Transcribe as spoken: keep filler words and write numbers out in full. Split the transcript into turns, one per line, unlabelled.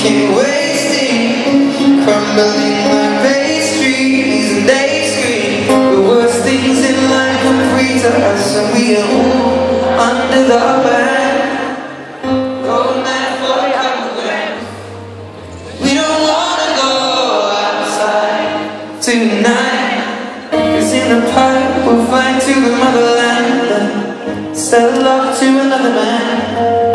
drinking, wasting, crumbling like pastries, and they scream the worst things in life are free to us, and we are all under the upper hand. Going mad for a couple grams. We don't wanna go outside tonight, 'cause in the pipe we'll fly to the motherland and sell love to another man.